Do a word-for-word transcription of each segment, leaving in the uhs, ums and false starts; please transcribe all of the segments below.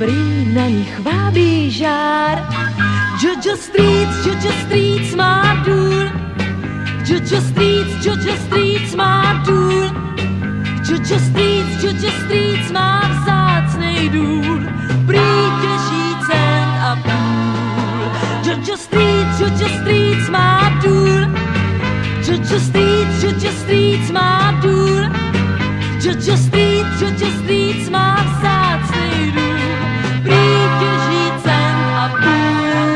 prý na nich vábí žár. Jojo Street, Jojo Street má důl. Jojo Street, Jojo Street má důl. Jojo Street, Jojo Street má vzácnej důl. Prý těží cent a půl. Jojo Street, Jojo Street má důl. Jojo Street, Jojo Street má důl. Jojo Street, Jojo Street má vzácnej důl. Prý těží cent a půl.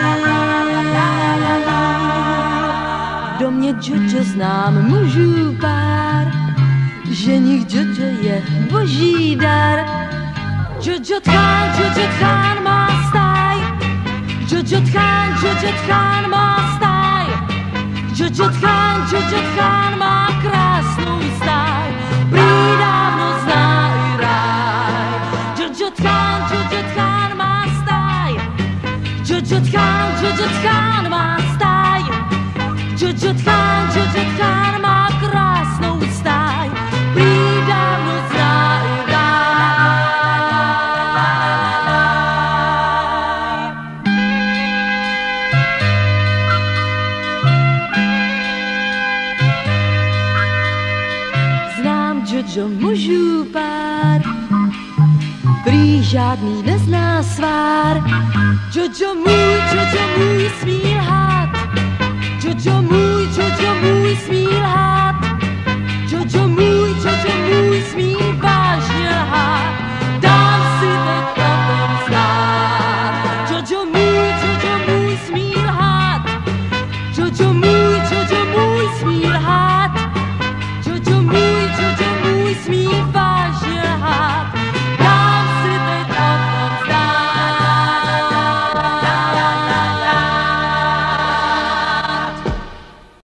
V domě Jojo znám mužů pár. Ženich Jojo je boží dar. Jojo Tchán, Jojo Tchán má stáj. Jojo Tchán, Jojo Tchán má stáj. Jojo Tchán, Jojo Tchán má krásnou stáj. Prý dávno zná i ráj. Jojo Tchán, Jojo Tchán má stáj. Jojo Tchán, Jojo Tchán má stáj. Jojo Tchán, Jojo Tchán má krásnou stáj. Prý dávno zná i ráj. Znám Jojo mužů pár, prý žádný nezná svár. Jojo můj, Jojo můj, smí